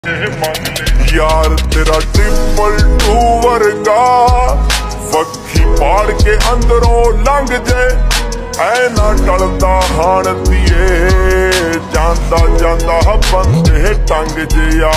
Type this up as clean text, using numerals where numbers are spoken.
यार तेरा triple two वर्गा वक्खी पाड़ के अंदरों लंघ जे ऐ ना टलदा हाण दिए जांदा जांदा बंदे टंग जे।